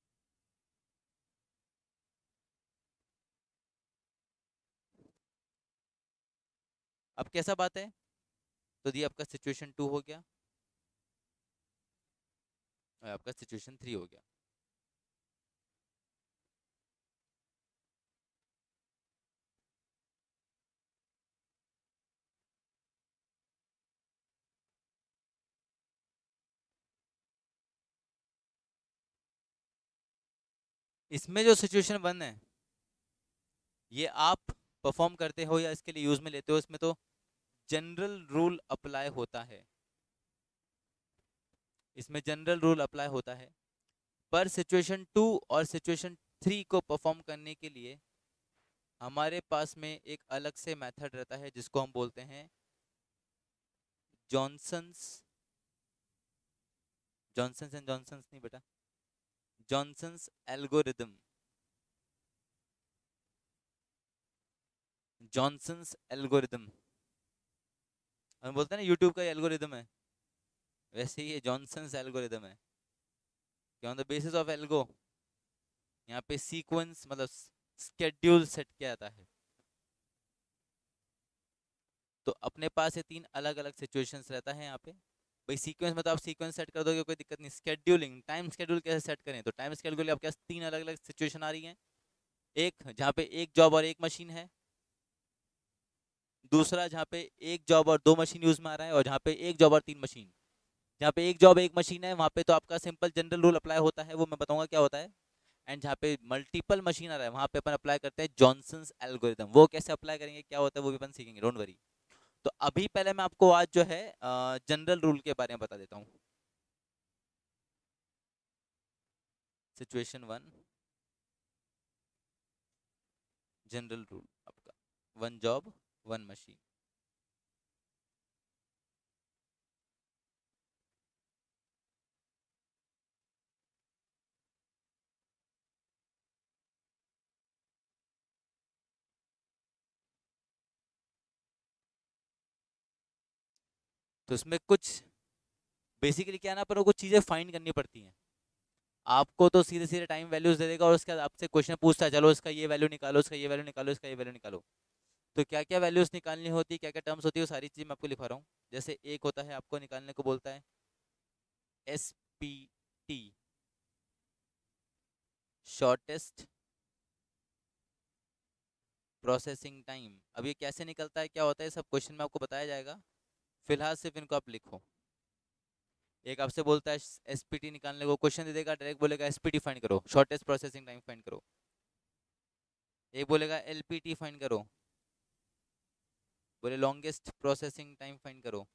[SPEAKER 1] अब कैसा बात है, तो ये आपका सिचुएशन टू हो गया और आपका सिचुएशन थ्री हो गया। इसमें जो सिचुएशन वन है ये आप परफॉर्म करते हो या इसके लिए यूज में लेते हो, इसमें तो जनरल रूल अप्लाई होता है, इसमें जनरल रूल अप्लाई होता है। पर सिचुएशन टू और सिचुएशन थ्री को परफॉर्म करने के लिए हमारे पास में एक अलग से मेथड रहता है जिसको हम बोलते हैं जॉनसन्स, जॉनसन्स एंड जॉनसन्स नहीं बेटा, जॉनसन्स एल्गोरिदम, जॉनसन्स एल्गोरिदम। हम बोलते हैं ना यूट्यूब का एल्गोरिदम है, वैसे ही ये जॉनसन्स एल्गोरिदम है कि on the basis of algo यहाँ पे सीक्वेंस मतलब स्केड्यूल सेट किया जाता है। तो अपने पास ये तीन अलग अलग सिचुएशंस रहता है यहाँ पे। भाई सीक्वेंस मतलब आप सीक्वेंस सेट कर दोगे कोई दिक्कत नहीं। शेड्यूलिंग, टाइम शेड्यूल कैसे सेट करें, तो टाइम शेड्यूल आपके पास तीन अलग अलग सिचुएशन आ रही हैं। एक जहाँ पे एक जॉब और एक मशीन है, दूसरा जहाँ पे एक जॉब और दो मशीन यूज में आ रहा है, और जहाँ पे एक जॉब और तीन मशीन। जहाँ पे एक जॉब एक मशीन है वहाँ पे तो आपका सिंपल जनरल रूल अप्लाई होता है, वो मैं बताऊंगा क्या होता है। एंड जहाँ पे मल्टीपल मशीन आ रहा है वहाँ पे अपन अप्लाई करते हैं जॉनसन्स एल्गोरिदम। वो कैसे अप्लाई करेंगे क्या होता है वो भी अपन सीखेंगे, डोंट वरी। तो अभी पहले मैं आपको आज जो है जनरल रूल के बारे में बता देता हूँ। सिचुएशन वन, जनरल रूल आपका वन जॉब वन मशीन। तो इसमें कुछ बेसिकली क्या है ना, पर कुछ चीजें फाइंड करनी पड़ती हैं। आपको तो सीधे सीधे टाइम वैल्यूज दे देगा और उसके बाद आपसे क्वेश्चन पूछता है चलो इसका ये वैल्यू निकालो, इसका ये वैल्यू निकालो, इसका ये वैल्यू निकालो। तो क्या क्या वैल्यूज निकालनी होती है, क्या क्या टर्म्स होती है, वो सारी चीज मैं आपको लिखा रहा हूँ। जैसे एक होता है आपको निकालने को बोलता है S P T, shortest processing time. अब ये कैसे निकलता है क्या होता है सब क्वेश्चन में आपको बताया जाएगा, फिलहाल सिर्फ इनको आप लिखो। एक आपसे बोलता है एसपीटी निकालने को, क्वेश्चन दे देगा, डायरेक्ट बोलेगा एसपीटी फाइंड करो, शॉर्टेस्ट प्रोसेसिंग टाइम फाइंड करो। एक बोलेगा एलपीटी फाइंड करो, बोले लॉन्गेस्ट प्रोसेसिंग टाइम फाइंड करो।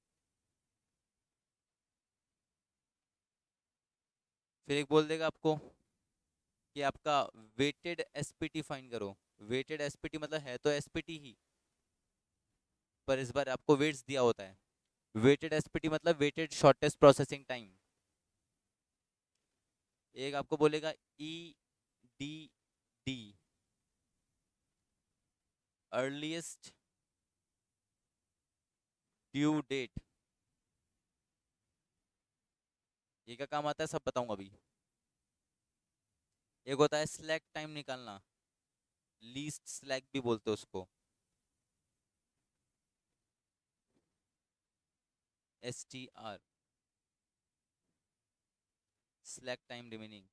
[SPEAKER 1] फिर एक बोल देगा आपको कि आपका वेटेड एसपीटी फाइंड करो। वेटेड एसपीटी मतलब है तो एसपीटी ही, पर इस बार आपको वेट्स दिया होता है। वेटेड एसपीटी मतलब वेटेड शॉर्टेस्ट प्रोसेसिंग टाइम। एक आपको बोलेगा E D D, earliest due date. ये क्या काम आता है सब बताऊंगा अभी। एक होता है स्लैक टाइम निकालना, लीस्ट स्लैक भी बोलते हैं उसको, S T R, slack time remaining.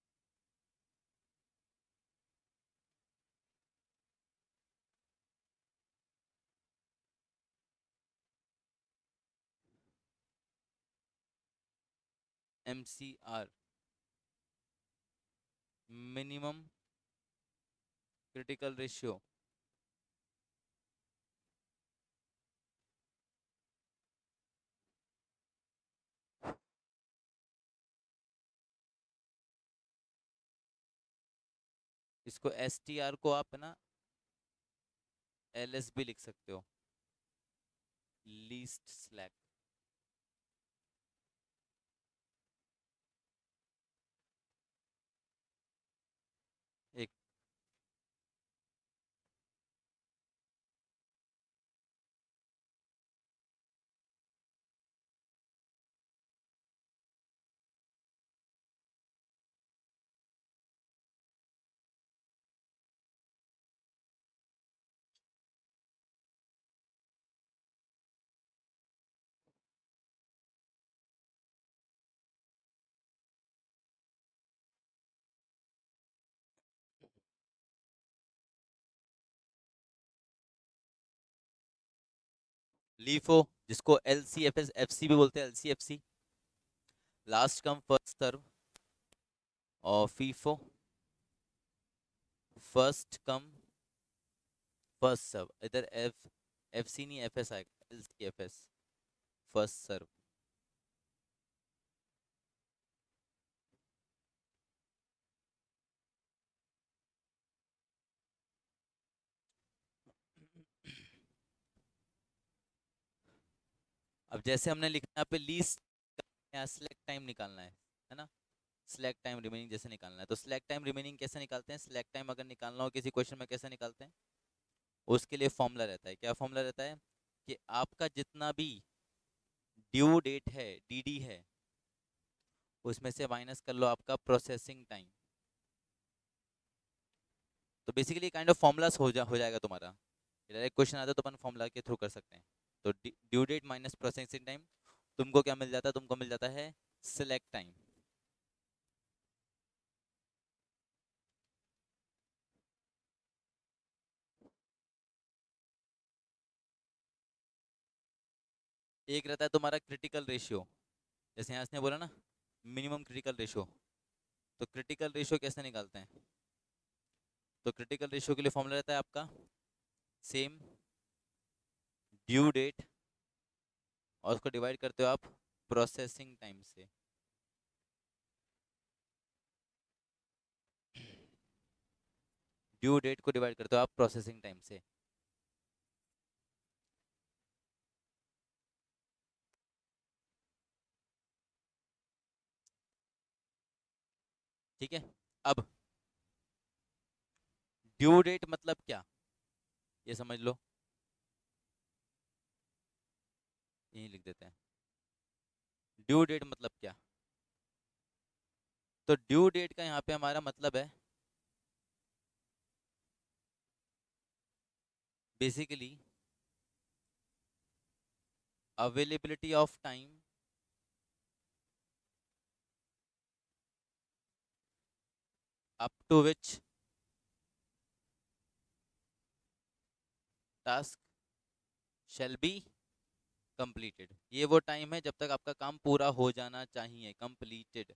[SPEAKER 1] M C R, minimum critical ratio. इसको एस टी आर को आप ना एल एस भी लिख सकते हो, लीस्ट स्लैक। एक लीफो, जिसको L C F S F C भी बोलते हैं, L C F C, last come first serve, और FIFO, first come first serve. इधर एफ एफ सी नहीं, एफ एस आएगा, L C F S, first serve. अब जैसे हमने लिखा यहाँ पे लीस्ट, यहाँ सिलेक्ट टाइम निकालना है है ना, सिलेक्ट टाइम रिमेनिंग जैसे निकालना है, तो सिलेक्ट टाइम रिमेनिंग कैसे निकालते हैं, सिलेक्ट टाइम अगर निकालना हो किसी क्वेश्चन में कैसे निकालते हैं, उसके लिए फॉर्मूला रहता है। क्या फॉर्मूला रहता है कि आपका जितना भी ड्यू डेट है, डी डी है, उसमें से माइनस कर लो आपका प्रोसेसिंग टाइम। तो बेसिकली काइंड ऑफ फॉर्मूलास हो जा हो जाएगा तुम्हारा। डायरेक्ट क्वेश्चन आता है तो अपन फॉर्मूला के थ्रू कर सकते हैं। तो due date minus processing time, तुमको क्या मिल जाता है, तुमको मिल जाता है सिलेक्ट टाइम। एक रहता है तुम्हारा क्रिटिकल रेशियो, जैसे यहाँ इसने बोला ना मिनिमम क्रिटिकल रेशियो, तो क्रिटिकल रेशियो कैसे निकालते हैं, तो क्रिटिकल रेशियो के लिए फॉर्मूला रहता है आपका सेम, ड्यू डेट और उसको डिवाइड करते हो आप प्रोसेसिंग टाइम से। ड्यू डेट को डिवाइड करते हो आप प्रोसेसिंग टाइम से। ठीक है, अब ड्यू डेट मतलब क्या, ये समझ लो, यही लिख देते हैं ड्यू डेट मतलब क्या। तो ड्यू डेट का यहाँ पे हमारा मतलब है basically availability of time up to which task shall be completed. ये वो टाइम है जब तक आपका काम पूरा हो जाना चाहिए, कंप्लीटेड।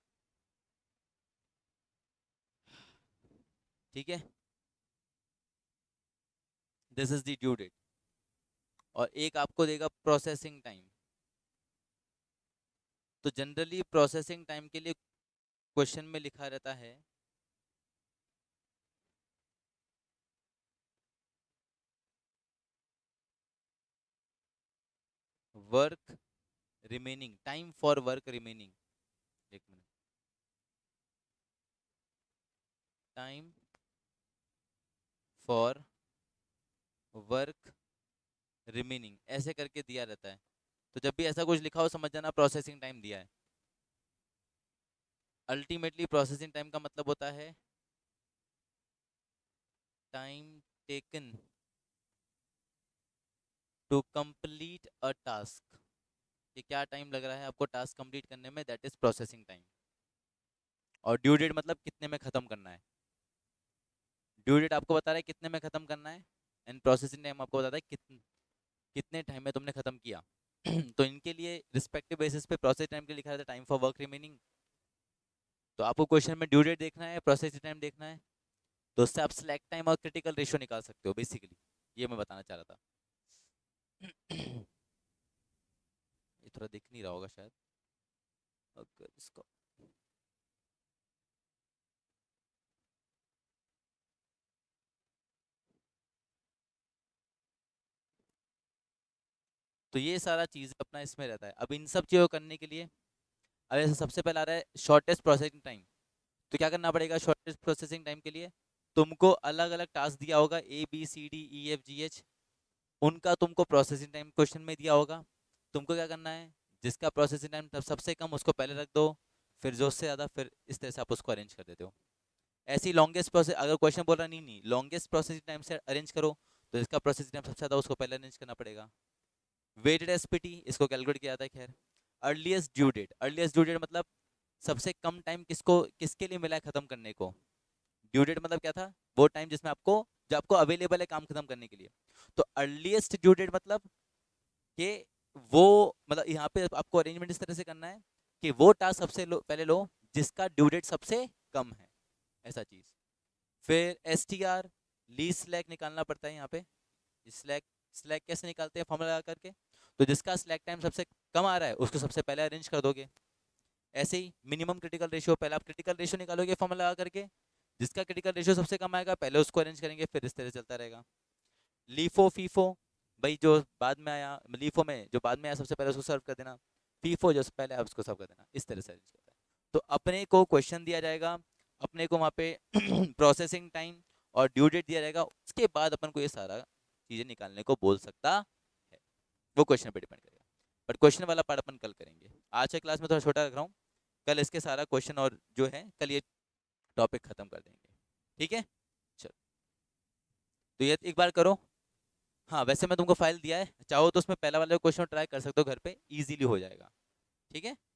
[SPEAKER 1] ठीक है, this is the due date. और एक आपको देगा प्रोसेसिंग टाइम। तो जनरली प्रोसेसिंग टाइम के लिए क्वेश्चन में लिखा रहता है work remaining, time for work remaining, एक minute, time for work remaining ऐसे करके दिया रहता है। तो जब भी ऐसा कुछ लिखा हो समझ जाना प्रोसेसिंग टाइम दिया है। अल्टीमेटली प्रोसेसिंग टाइम का मतलब होता है time taken to complete a task, कि क्या टाइम लग रहा है आपको टास्क कंप्लीट करने में, दैट इज प्रोसेसिंग टाइम। और ड्यू डेट मतलब कितने में खत्म करना है। ड्यू डेट आपको बता रहा है कितने में खत्म करना है, एंड प्रोसेसिंग टाइम आपको बताता है कितने कितने टाइम में तुमने खत्म किया। तो इनके लिए रिस्पेक्टिव बेसिस पे प्रोसेस टाइम के लिखा रहता है टाइम फॉर वर्क रिमेनिंग। तो आपको क्वेश्चन में ड्यू डेट देखना है, प्रोसेस टाइम देखना है, तो उससे आप सिलेक्ट टाइम और क्रिटिकल रेशियो निकाल सकते हो बेसिकली। ये मैं बताना चाह रहा था। ये थोड़ा दिख नहीं रहा होगा शायद, अगर इसको, तो ये सारा चीज़ अपना इसमें रहता है। अब इन सब चीज़ों को करने के लिए, अब ऐसे सबसे पहले आ रहा है शॉर्टेस्ट प्रोसेसिंग टाइम। तो क्या करना पड़ेगा शॉर्टेस्ट प्रोसेसिंग टाइम के लिए, तुमको अलग अलग टास्क दिया होगा A B C D E F G H, उनका तुमको प्रोसेसिंग टाइम क्वेश्चन में दिया होगा। तुमको क्या करना है, जिसका प्रोसेसिंग टाइम सबसे कम उसको पहले रख दो, फिर जो उससे ज़्यादा, फिर इस तरह से आप उसको अरेंज कर देते हो। ऐसी लॉन्गेस्ट प्रोसेस, अगर क्वेश्चन बोल रहा नहीं नहीं लॉन्गेस्ट प्रोसेसिंग टाइम से अरेंज करो, तो इसका प्रोसेसिंग टाइम सबसे ज़्यादा उसको पहले अरेंज करना पड़ेगा। वेटेड एसपीटी इसको कैलकुलेट किया जाता है। खैर, earliest due date, earliest due date मतलब सबसे कम टाइम किसको किसके लिए मिला है खत्म करने को। ड्यू डेट मतलब क्या था, वो टाइम जिसमें आपको, जो आपको अवेलेबल है काम खत्म करने के लिए। तो अर्लीस्ट ड्यू डेट मतलब कि वो मतलब यहाँ पे आपको अरेंजमेंट इस तरह से करना है कि वो टास्क सबसे लो, पहले लो जिसका ड्यू डेट सबसे कम है, ऐसा चीज। फिर S T R least slack निकालना पड़ता है यहाँ पे। स्लैक स्लैक कैसे निकालते हैं फॉर्मूला लगा करके, तो जिसका स्लैक टाइम सबसे कम आ रहा है उसको सबसे पहले अरेंज कर दोगे। ऐसे ही मिनिमम क्रिटिकल रेशियो, पहले आप क्रिटिकल रेशियो निकालोगे फॉर्मूला लगा करके, जिसका क्रिटिकल रेशियो सबसे कम आएगा पहले उसको अरेंज करेंगे, फिर इस तरह से चलता रहेगा। लीफो फीफो, भाई जो बाद में आया, लीफो में जो बाद में आया सबसे पहले उसको सर्व कर देना, फीफो जो पहले आया उसको सर्व कर देना, इस तरह से अरेंज करता है। तो अपने को क्वेश्चन दिया जाएगा, अपने को वहाँ पे प्रोसेसिंग टाइम और ड्यू डेट दिया जाएगा, उसके बाद अपन को ये सारा चीज़ें निकालने को बोल सकता है। वो क्वेश्चन पे डिपेंड करेगा, बट क्वेश्चन वाला पार्ट अपन कल करेंगे। आज के क्लास में थोड़ा छोटा रख रहा हूँ, कल इसके सारा क्वेश्चन और जो है कल ये टॉपिक खत्म कर देंगे, ठीक है। चलो तो ये एक बार करो। हाँ वैसे मैं तुमको फाइल दिया है, चाहो तो उसमें पहला वाला क्वेश्चन ट्राई कर सकते हो घर पे, इजीली हो जाएगा, ठीक है।